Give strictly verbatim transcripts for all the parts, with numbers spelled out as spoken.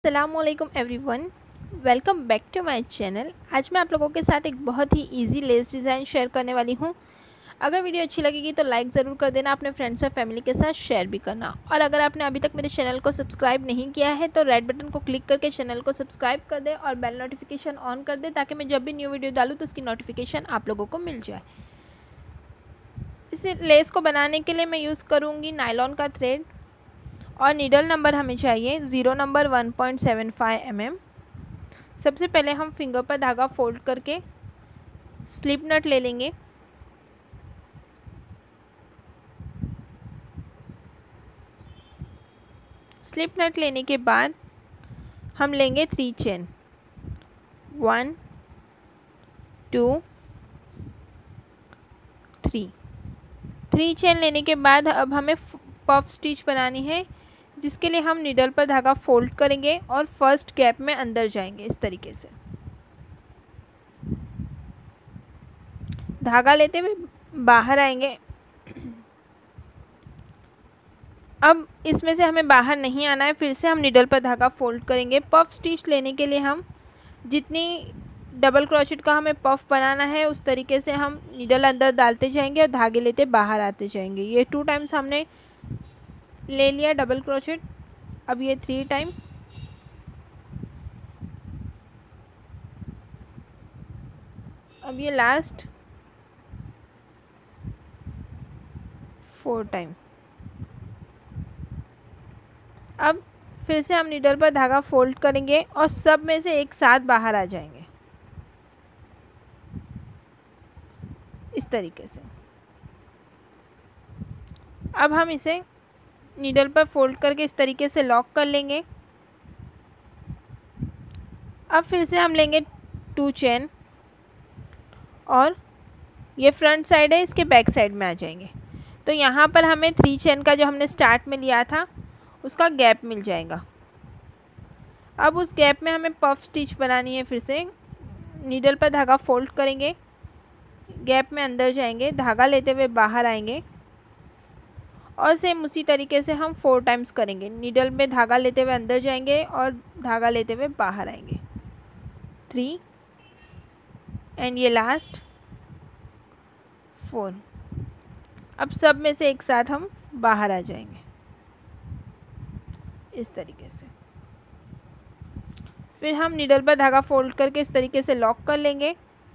अस्सलामुअलैकुम everyone, welcome back to my channel. आज मैं आप लोगों के साथ एक बहुत ही इजी लेस डिज़ाइन शेयर करने वाली हूँ। अगर वीडियो अच्छी लगेगी तो लाइक ज़रूर कर देना, अपने फ्रेंड्स और फैमिली के साथ शेयर भी करना। और अगर आपने अभी तक मेरे चैनल को सब्सक्राइब नहीं किया है तो रेड बटन को क्लिक करके चैनल को सब्सक्राइब कर दे और बेल नोटिफिकेशन ऑन कर दे, ताकि मैं जब भी न्यू वीडियो डालूँ तो उसकी नोटिफिकेशन आप लोगों को मिल जाए। इस लेस को बनाने के लिए मैं यूज़ करूँगी नायलॉन का थ्रेड और नीडल नंबर हमें चाहिए zero number one point seven five M M. सबसे पहले हम फिंगर पर धागा फोल्ड करके स्लिप नट ले लेंगे। स्लिप नट लेने के बाद हम लेंगे three chain, one two three. Three chain लेने के बाद अब हमें पफ स्टिच बनानी है, जिसके लिए हम नीडल पर धागा फोल्ड करेंगे और फर्स्ट गैप में अंदर जाएंगे। इस तरीके से धागा लेते हुए बाहर आएंगे। अब इसमें से हमें बाहर नहीं आना है, फिर से हम नीडल पर धागा फोल्ड करेंगे। पफ स्टिच लेने के लिए हम जितनी डबल क्रोचेट का हमें पफ बनाना है उस तरीके से हम नीडल अंदर डालते जाएंगे और धागे लेते बाहर आते जाएंगे। ये टू टाइम्स हमने ले लिया डबल क्रोचेट, अब ये थ्री टाइम, अब ये लास्ट फोर टाइम। अब फिर से हम नीडल पर धागा फोल्ड करेंगे और सब में से एक साथ बाहर आ जाएंगे इस तरीके से। अब हम इसे नीडल पर फोल्ड करके इस तरीके से लॉक कर लेंगे। अब फिर से हम लेंगे टू चेन और ये फ्रंट साइड है, इसके बैक साइड में आ जाएंगे। तो यहाँ पर हमें थ्री चेन का जो हमने स्टार्ट में लिया था उसका गैप मिल जाएगा। अब उस गैप में हमें पफ स्टिच बनानी है। फिर से नीडल पर धागा फोल्ड करेंगे, गैप में अंदर जाएंगे, धागा लेते हुए बाहर आएंगे और सेम उसी तरीके से हम फोर टाइम्स करेंगे। नीडल में धागा लेते हुए अंदर जाएंगे और धागा लेते हुए बाहर आएंगे, थ्री एंड ये लास्ट फोर। अब सब में से एक साथ हम बाहर आ जाएंगे इस तरीके से। फिर हम नीडल पर धागा फोल्ड करके इस तरीके से लॉक कर लेंगे।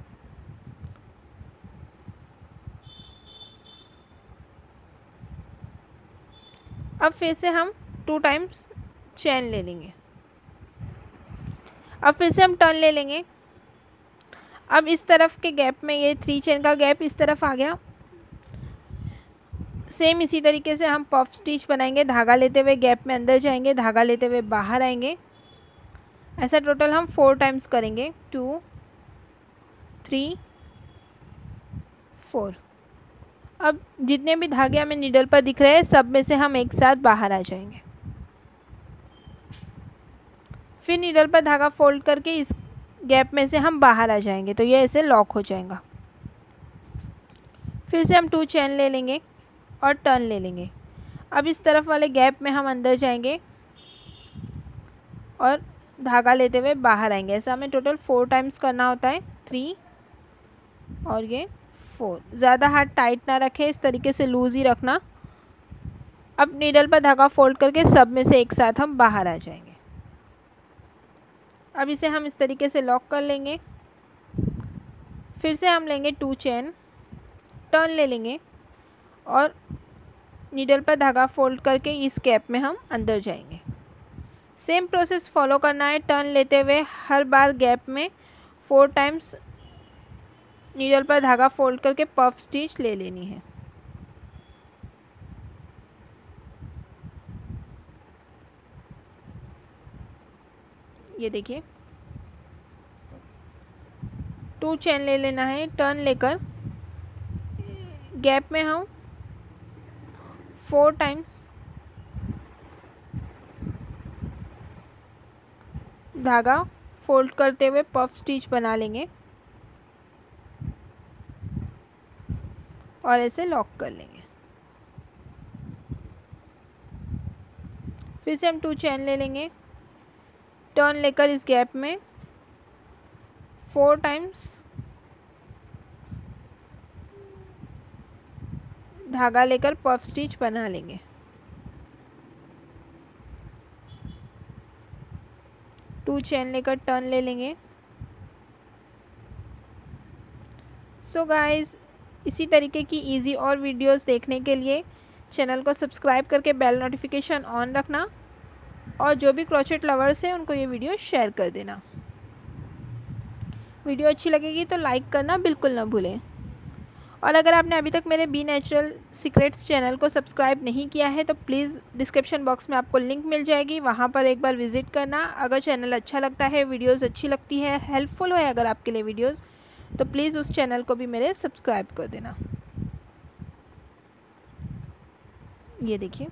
अब फिर से हम टू टाइम्स चेन ले लेंगे। अब फिर से हम टर्न ले लेंगे। अब इस तरफ के गैप में ये थ्री चेन का गैप इस तरफ आ गया। सेम इसी तरीके से हम पफ स्टिच बनाएंगे, धागा लेते हुए गैप में अंदर जाएंगे, धागा लेते हुए बाहर आएंगे। ऐसा टोटल हम फोर टाइम्स करेंगे, टू थ्री फोर। अब जितने भी धागे हमें नीडल पर दिख रहे हैं सब में से हम एक साथ बाहर आ जाएंगे। फिर नीडल पर धागा फोल्ड करके इस गैप में से हम बाहर आ जाएंगे, तो ये ऐसे लॉक हो जाएगा। फिर से हम टू चेन ले लेंगे और टर्न ले लेंगे। अब इस तरफ वाले गैप में हम अंदर जाएंगे और धागा लेते हुए बाहर आएंगे। ऐसा हमें टोटल फोर टाइम्स करना होता है, थ्री और ये फोर। ज़्यादा हाथ टाइट ना रखें, इस तरीके से लूज़ ही रखना। अब नीडल पर धागा फोल्ड करके सब में से एक साथ हम बाहर आ जाएंगे। अब इसे हम इस तरीके से लॉक कर लेंगे। फिर से हम लेंगे टू चेन, टर्न ले लेंगे और नीडल पर धागा फोल्ड करके इस गैप में हम अंदर जाएंगे। सेम प्रोसेस फॉलो करना है। टर्न लेते हुए हर बार गैप में फोर टाइम्स नीडल पर धागा फोल्ड करके पफ स्टिच ले लेनी है। ये देखिए, टू चेन ले लेना है, टर्न लेकर गैप में हम फोर टाइम्स धागा फोल्ड करते हुए पफ स्टिच बना लेंगे और ऐसे लॉक कर लेंगे। फिर से हम टू चेन ले लेंगे, टर्न लेकर इस गैप में फोर टाइम्स धागा लेकर पफ स्टिच बना लेंगे। टू चेन लेकर टर्न ले लेंगे। सो गाइस, इसी तरीके की इजी और वीडियोस देखने के लिए चैनल को सब्सक्राइब करके बेल नोटिफिकेशन ऑन रखना, और जो भी क्रोचेट लवर्स हैं उनको ये वीडियो शेयर कर देना। वीडियो अच्छी लगेगी तो लाइक करना बिल्कुल ना भूलें। और अगर आपने अभी तक मेरे बी नेचुरल सीक्रेट्स चैनल को सब्सक्राइब नहीं किया है तो प्लीज़ डिस्क्रिप्शन बॉक्स में आपको लिंक मिल जाएगी, वहाँ पर एक बार विज़िट करना। अगर चैनल अच्छा लगता है, वीडियोस अच्छी लगती है, हेल्पफुल है अगर आपके लिए वीडियोस, तो प्लीज़ उस चैनल को भी मेरे सब्सक्राइब कर देना। ये देखिए,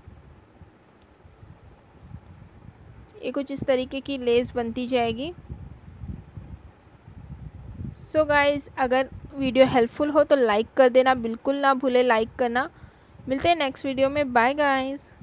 ये कुछ इस तरीके की लेस बनती जाएगी। सो गाइस, अगर वीडियो हेल्पफुल हो तो लाइक कर देना, बिल्कुल ना भूले लाइक करना। मिलते हैं नेक्स्ट वीडियो में। Bye guys.